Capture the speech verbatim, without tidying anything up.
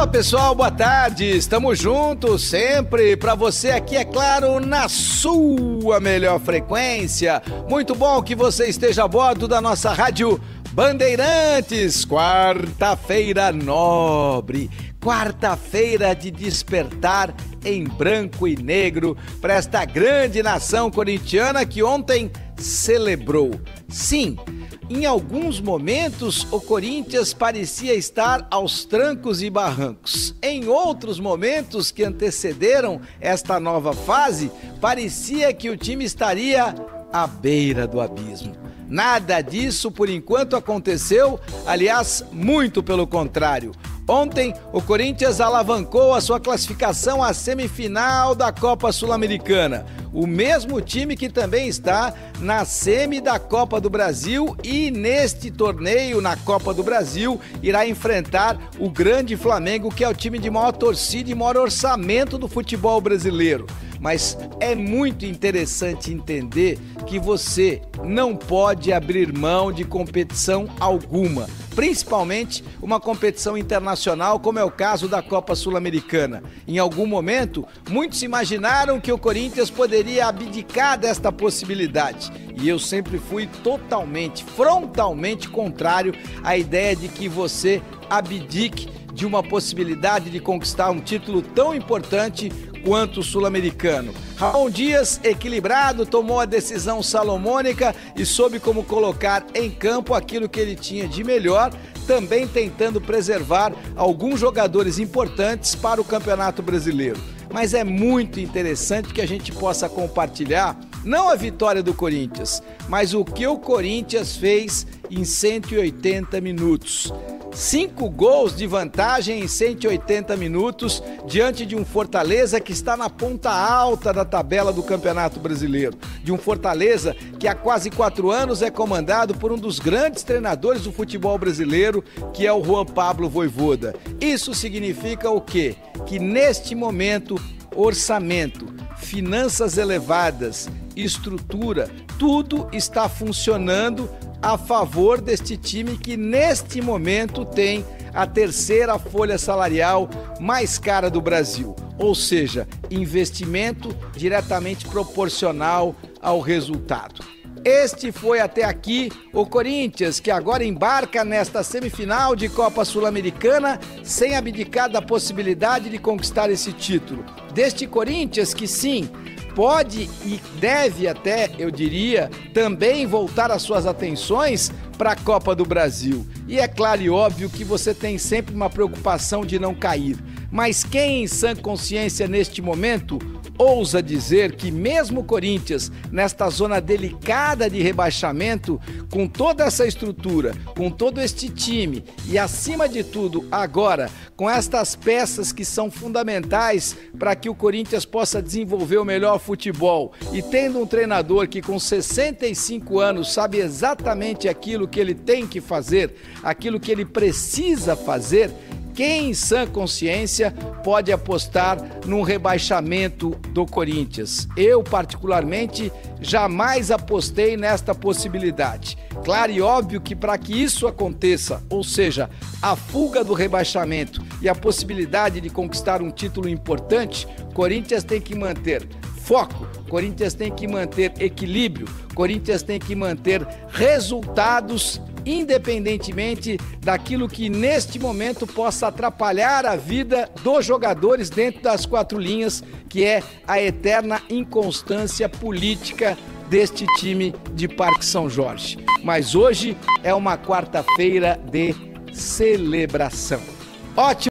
Fala pessoal, boa tarde, estamos juntos sempre para você aqui, é claro, na sua melhor frequência. Muito bom que você esteja a bordo da nossa rádio Bandeirantes, quarta-feira nobre, quarta-feira de despertar em branco e negro para esta grande nação corintiana que ontem celebrou. Sim, em alguns momentos o Corinthians parecia estar aos trancos e barrancos. Em outros momentos que antecederam esta nova fase, parecia que o time estaria à beira do abismo. Nada disso por enquanto aconteceu, aliás, muito pelo contrário. Ontem, o Corinthians alavancou a sua classificação à semifinal da Copa Sul-Americana. O mesmo time que também está na semi da Copa do Brasil e neste torneio, na Copa do Brasil, irá enfrentar o grande Flamengo, que é o time de maior torcida e maior orçamento do futebol brasileiro. Mas é muito interessante entender que você não pode abrir mão de competição alguma, principalmente uma competição internacional, como é o caso da Copa Sul-Americana. Em algum momento, muitos imaginaram que o Corinthians poderia abdicar desta possibilidade. E eu sempre fui totalmente, frontalmente contrário à ideia de que você abdique de uma possibilidade de conquistar um título tão importante quanto o sul-americano. Ramon Dias, equilibrado, tomou a decisão salomônica e soube como colocar em campo aquilo que ele tinha de melhor, também tentando preservar alguns jogadores importantes para o Campeonato Brasileiro. Mas é muito interessante que a gente possa compartilhar não a vitória do Corinthians, mas o que o Corinthians fez em cento e oitenta minutos. Cinco gols de vantagem em cento e oitenta minutos diante de um Fortaleza que está na ponta alta da tabela do Campeonato Brasileiro. De um Fortaleza que há quase quatro anos é comandado por um dos grandes treinadores do futebol brasileiro, que é o Juan Pablo Vojvoda. Isso significa o quê? Que neste momento, orçamento, finanças elevadas, estrutura, tudo está funcionando a favor deste time que neste momento tem a terceira folha salarial mais cara do Brasil, ou seja, investimento diretamente proporcional ao resultado. Este foi até aqui o Corinthians, que agora embarca nesta semifinal de Copa Sul-Americana sem abdicar da possibilidade de conquistar esse título. Deste Corinthians que sim, pode e deve até, eu diria, também voltar as suas atenções para a Copa do Brasil. E é claro e óbvio que você tem sempre uma preocupação de não cair. Mas quem em sã consciência neste momento ousa dizer que mesmo o Corinthians, nesta zona delicada de rebaixamento, com toda essa estrutura, com todo este time e, acima de tudo, agora, com estas peças que são fundamentais para que o Corinthians possa desenvolver o melhor futebol e tendo um treinador que com sessenta e cinco anos sabe exatamente aquilo que ele tem que fazer, aquilo que ele precisa fazer, quem em sã consciência pode apostar num rebaixamento do Corinthians? Eu, particularmente, jamais apostei nesta possibilidade. Claro e óbvio que para que isso aconteça, ou seja, a fuga do rebaixamento e a possibilidade de conquistar um título importante, Corinthians tem que manter foco, Corinthians tem que manter equilíbrio, Corinthians tem que manter resultados independentemente daquilo que neste momento possa atrapalhar a vida dos jogadores dentro das quatro linhas, que é a eterna inconstância política deste time de Parque São Jorge. Mas hoje é uma quarta-feira de celebração. Ótimo!